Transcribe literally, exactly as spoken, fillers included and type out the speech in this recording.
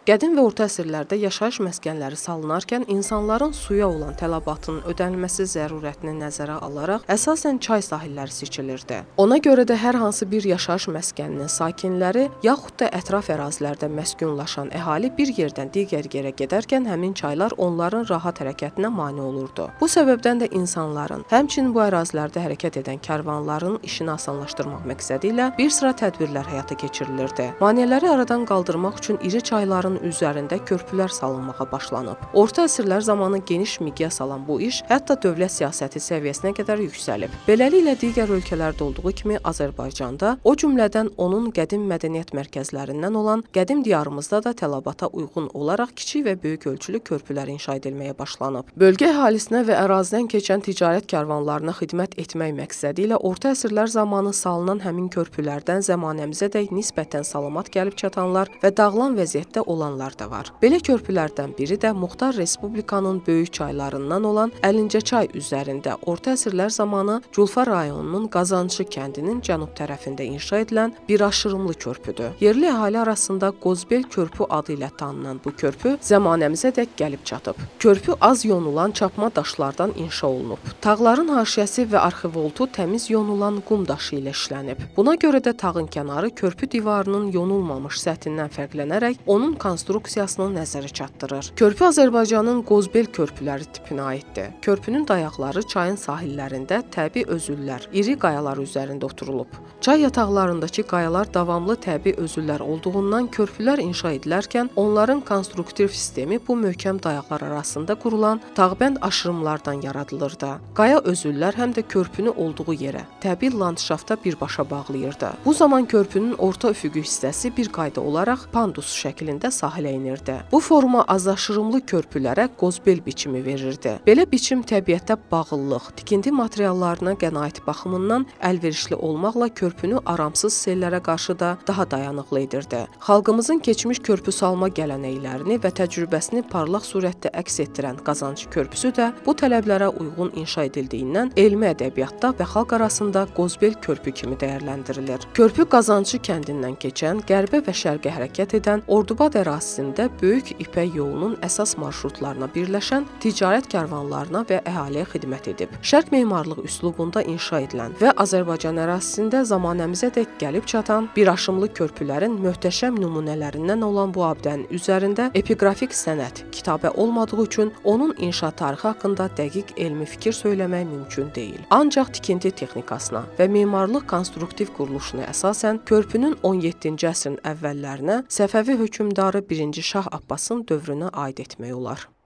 Qədim və orta əsrlərdə yaşayış məskənləri salınarkən insanların suya olan tələbatının ödənilməsi zərurətini nəzərə alaraq əsasən çay sahilləri seçilirdi. Ona görə də hər hansı bir yaşayış məskəninin sakinləri yaxud da ətraf ərazilərdə məskunlaşan əhali bir yerdən digər yerə gedərkən həmin çaylar onların rahat hərəkətinə mane olurdu. Bu səbəbdən də insanların, həmçinin bu ərazilərdə hərəkət edən karvanların işini asanlaşdırmaq məqsədi ilə bir sıra tədbirlər həyata keçirilirdi. Maneələri aradan qaldırmaq üçün iri çayların üzərində körpülər salınmağa başlanıb. Orta əsrlər zamanı geniş miqyas alan bu iş hətta dövlət siyasəti səviyyəsinə qədər yüksəlib. Beləliklə digər ölkələrdə olduğu kimi Azərbaycanda, o cümlədən onun qədim mədəniyyət mərkəzlərindən olan qədim diyarımızda da tələbata uyğun olaraq kiçik və böyük ölçülü körpülər inşa edilməyə başlanıb. Bölgə əhalisinə və ərazidən keçən ticarət karvanlarına xidmət etmək məqsədi ilə orta əsrlər zamanı salınan həmin körpülərdən zəmanəmizədək nisbətən salamat gəlib çatanlar və dağılan vəziyyətdə olan olanlar da var. Belə körpülərdən biri də Muxtar Respublikanın böyük çaylarından olan Əlincəçay üzərində orta əsrlər zamanı Culfa rayonunun Qazancı kəndinin cənub tərəfində inşa edilən bir aşırımlı körpüdür. Yerli əhali arasında Qozbel körpü adı ilə tanınan bu körpü zəmanəmizədək gəlib çatıb. Körpü az yonulan çapma daşlardan inşa olunub. Tağların haşiyəsi və arxivoltu təmiz yonulan qum daşı ilə işlənib. Buna görə də tağın kənarı körpü divarının yonulmamış səthindən fərqlənərək onun konstruksiyasını nəzərə çatdırır. Körpü Azərbaycanın Qozbel körpüləri tipinə aiddir. Körpünün dayaqları çayın sahillərində təbii özüllər, iri qayalar üzərində oturulub. Çay yataqlarındakı qayalar davamlı təbii özüllər olduğundan körpülər inşa edilərkən onların konstruktiv sistemi bu möhkəm dayaqlar arasında qurulan tağbənd aşırımlardan yaradılırdı. Qaya özüllər həm də körpünü olduğu yerə, təbii landşafta birbaşa bağlayırdı. Bu zaman körpünün orta üfüqü hissəsi bir qayda olaraq pandus şəklində sahilə inirdi. Bu forma azaşırımlı körpülərə qozbel biçimi verirdi. Belə biçim təbiətdə bağıllıq, tikinti materiallarına qənaət baxımından əlverişli olmaqla körpünü aramsız sellərə qarşı da daha dayanıqlı edirdi. Xalqımızın keçmiş körpü salma gələnəklərini və təcrübəsini parlaq surətdə əks etdirən Qazancı körpüsü də bu tələblərə uyğun inşa edildiyindən elmi ədəbiyyatda və xalq arasında qozbel körpü kimi dəyərləndirilir. Körpü Qazancı kəndindən keçən, qərbə və şərqə hərəkət edən Ordubad ərazisində Böyük İpək yolunun əsas marşrutlarına birləşən ticarət karvanlarına və əhaliyə xidmət edib. Şərq memarlıq üslubunda inşa edilən və Azərbaycan ərazisində zamanəmizədək gəlib çatan bir aşımlı körpülərin möhtəşəm nümunələrindən olan bu abidənin üzərində epiqrafik sənət, kitabə olmadığı üçün onun inşa tarixi haqqında dəqiq elmi fikir söyləmək mümkün deyil. Ancaq tikinti texnikasına və memarlıq konstruktiv quruluşuna əsasən körpünün on yeddinci əsrin əvvəllərinə Səfəvi hökmdarı birinci Şah Abbasın dövrünə aid etmək olar.